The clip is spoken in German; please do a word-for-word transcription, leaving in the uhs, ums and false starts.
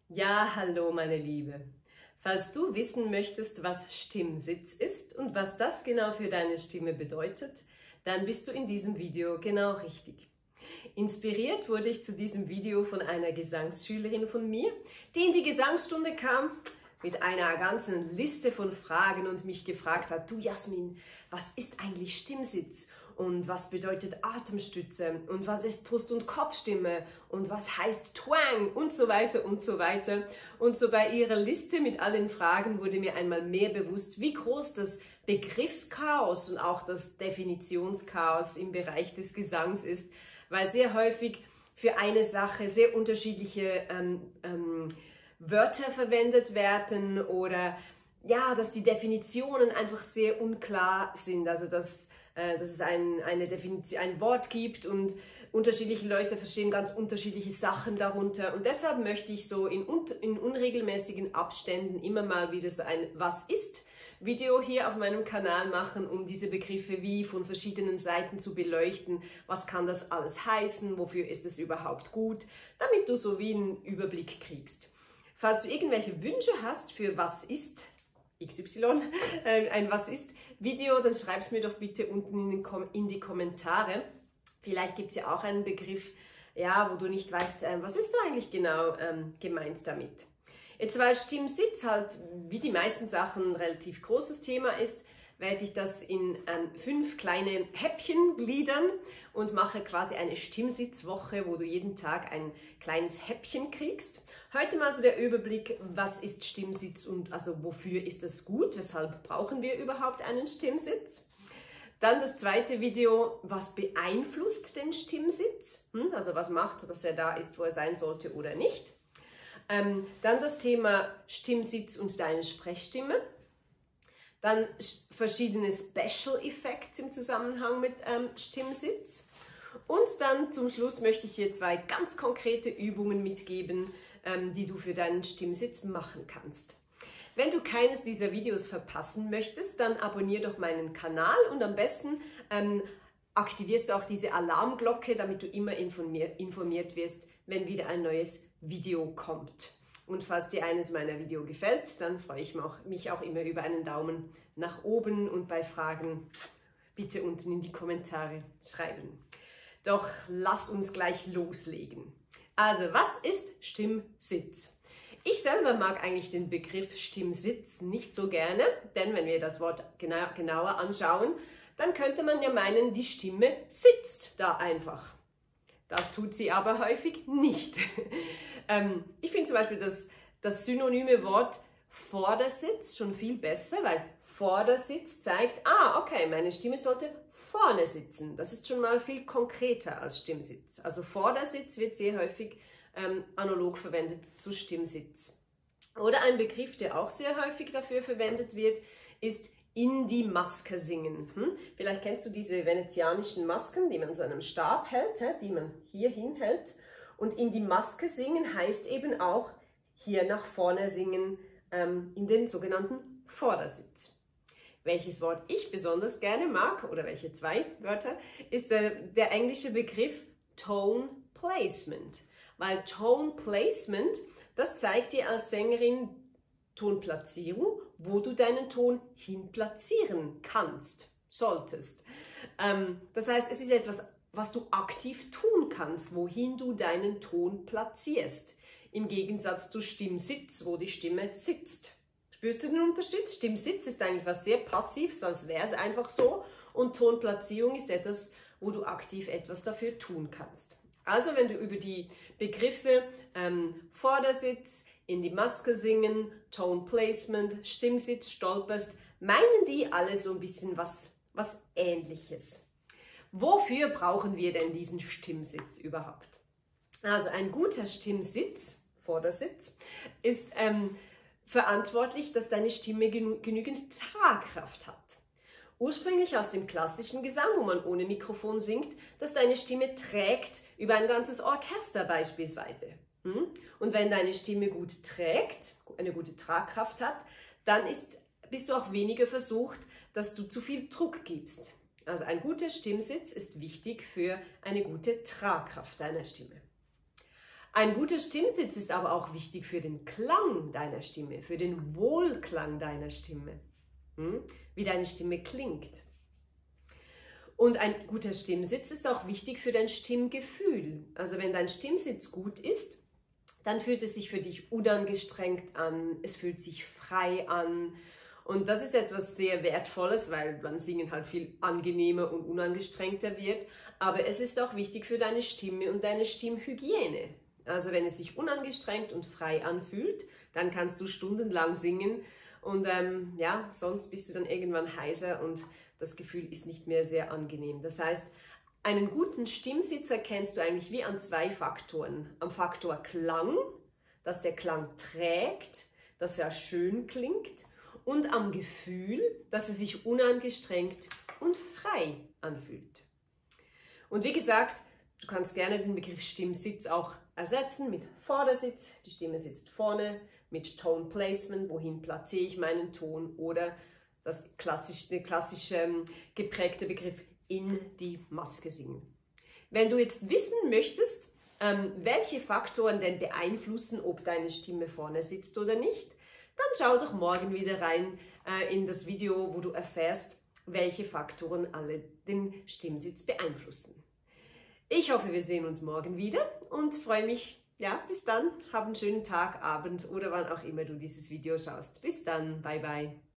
Ja, hallo meine Liebe. Falls du wissen möchtest, was Stimmsitz ist und was das genau für deine Stimme bedeutet, dann bist du in diesem Video genau richtig. Inspiriert wurde ich zu diesem Video von einer Gesangsschülerin von mir, die in die Gesangsstunde kam mit einer ganzen Liste von Fragen und mich gefragt hat: Du Jasmin, was ist eigentlich Stimmsitz? Und was bedeutet Atemstütze? Und was ist Brust- und Kopfstimme? Und was heißt Twang? Und so weiter und so weiter. Und so bei ihrer Liste mit allen Fragen wurde mir einmal mehr bewusst, wie groß das Begriffschaos und auch das Definitionschaos im Bereich des Gesangs ist, weil sehr häufig für eine Sache sehr unterschiedliche ähm, ähm, Wörter verwendet werden oder ja, dass die Definitionen einfach sehr unklar sind. Also dass dass es ein, eine Definition, ein Wort gibt und unterschiedliche Leute verstehen ganz unterschiedliche Sachen darunter. Und deshalb möchte ich so in, in unregelmäßigen Abständen immer mal wieder so ein Was ist Video hier auf meinem Kanal machen, um diese Begriffe wie von verschiedenen Seiten zu beleuchten. Was kann das alles heißen? Wofür ist es überhaupt gut? Damit du so wie einen Überblick kriegst. Falls du irgendwelche Wünsche hast für Was ist X Y, äh, ein Was ist Video, dann schreib es mir doch bitte unten in, den Kom in die Kommentare. Vielleicht gibt es ja auch einen Begriff, ja, wo du nicht weißt, äh, was ist da eigentlich genau ähm, gemeint damit. Jetzt, weil Stimmsitz halt wie die meisten Sachen ein relativ großes Thema ist, werde ich das in ähm, fünf kleine Häppchen gliedern und mache quasi eine Stimmsitzwoche, wo du jeden Tag ein kleines Häppchen kriegst. Heute mal so der Überblick, was ist Stimmsitz und also wofür ist das gut, weshalb brauchen wir überhaupt einen Stimmsitz. Dann das zweite Video, was beeinflusst den Stimmsitz, hm, also was macht, dass er da ist, wo er sein sollte oder nicht. Ähm, dann das Thema Stimmsitz und deine Sprechstimme. Dann verschiedene Special Effects im Zusammenhang mit ähm, Stimmsitz. Und dann zum Schluss möchte ich dir zwei ganz konkrete Übungen mitgeben, ähm, die du für deinen Stimmsitz machen kannst. Wenn du keines dieser Videos verpassen möchtest, dann abonniere doch meinen Kanal und am besten ähm, aktivierst du auch diese Alarmglocke, damit du immer informiert wirst, wenn wieder ein neues Video kommt. Und falls dir eines meiner Videos gefällt, dann freue ich mich auch immer über einen Daumen nach oben und bei Fragen bitte unten in die Kommentare schreiben. Doch lass uns gleich loslegen. Also, was ist Stimmsitz? Ich selber mag eigentlich den Begriff Stimmsitz nicht so gerne, denn wenn wir das Wort genau, genauer anschauen, dann könnte man ja meinen, die Stimme sitzt da einfach. Das tut sie aber häufig nicht. ähm, ich finde zum Beispiel das, das synonyme Wort Vordersitz schon viel besser, weil Vordersitz zeigt, ah, okay, meine Stimme sollte vorne sitzen. Das ist schon mal viel konkreter als Stimmsitz. Also Vordersitz wird sehr häufig ähm, analog verwendet zu Stimmsitz. Oder ein Begriff, der auch sehr häufig dafür verwendet wird, ist in die Maske singen. Hm? Vielleicht kennst du diese venezianischen Masken, die man so an einem Stab hält, die man hier hinhält. Und in die Maske singen heißt eben auch hier nach vorne singen, ähm, in den sogenannten Vordersitz. Welches Wort ich besonders gerne mag, oder welche zwei Wörter, ist der, der englische Begriff Tone Placement. Weil Tone Placement, das zeigt dir als Sängerin Tonplatzierung, wo du deinen Ton hin platzieren kannst, solltest. Ähm, das heißt, es ist etwas, was du aktiv tun kannst, wohin du deinen Ton platzierst. Im Gegensatz zu Stimmsitz, wo die Stimme sitzt. Spürst du den Unterschied? Stimmsitz ist eigentlich was sehr Passives, als wäre es einfach so. Und Tonplatzierung ist etwas, wo du aktiv etwas dafür tun kannst. Also wenn du über die Begriffe ähm, Vordersitz, in die Maske singen, Tone Placement, Stimmsitz stolperst, meinen die alle so ein bisschen was, was Ähnliches. Wofür brauchen wir denn diesen Stimmsitz überhaupt? Also ein guter Stimmsitz, Vordersitz, ist ähm, verantwortlich, dass deine Stimme genü genügend Tragkraft hat. Ursprünglich aus dem klassischen Gesang, wo man ohne Mikrofon singt, dass deine Stimme trägt über ein ganzes Orchester beispielsweise. Und wenn deine Stimme gut trägt, eine gute Tragkraft hat, dann ist, bist du auch weniger versucht, dass du zu viel Druck gibst. Also ein guter Stimmsitz ist wichtig für eine gute Tragkraft deiner Stimme. Ein guter Stimmsitz ist aber auch wichtig für den Klang deiner Stimme, für den Wohlklang deiner Stimme, hm? Wie deine Stimme klingt. Und ein guter Stimmsitz ist auch wichtig für dein Stimmgefühl. Also wenn dein Stimmsitz gut ist, dann fühlt es sich für dich unangestrengt an, es fühlt sich frei an. Und das ist etwas sehr Wertvolles, weil beim Singen halt viel angenehmer und unangestrengter wird. Aber es ist auch wichtig für deine Stimme und deine Stimmhygiene. Also wenn es sich unangestrengt und frei anfühlt, dann kannst du stundenlang singen und ähm, ja, sonst bist du dann irgendwann heiser und das Gefühl ist nicht mehr sehr angenehm. Das heißt, einen guten Stimmsitz erkennst du eigentlich wie an zwei Faktoren. Am Faktor Klang, dass der Klang trägt, dass er schön klingt, und am Gefühl, dass er sich unangestrengt und frei anfühlt. Und wie gesagt, du kannst gerne den Begriff Stimmsitz auch ersetzen mit Vordersitz, die Stimme sitzt vorne, mit Tone Placement, wohin platziere ich meinen Ton, oder das klassische, der klassische geprägte Begriff in die Maske singen. Wenn du jetzt wissen möchtest, ähm, welche Faktoren denn beeinflussen, ob deine Stimme vorne sitzt oder nicht, dann schau doch morgen wieder rein äh, in das Video, wo du erfährst, welche Faktoren alle den Stimmsitz beeinflussen. Ich hoffe, wir sehen uns morgen wieder und freue mich. Ja, bis dann. Hab einen schönen Tag, Abend oder wann auch immer du dieses Video schaust. Bis dann. Bye, bye.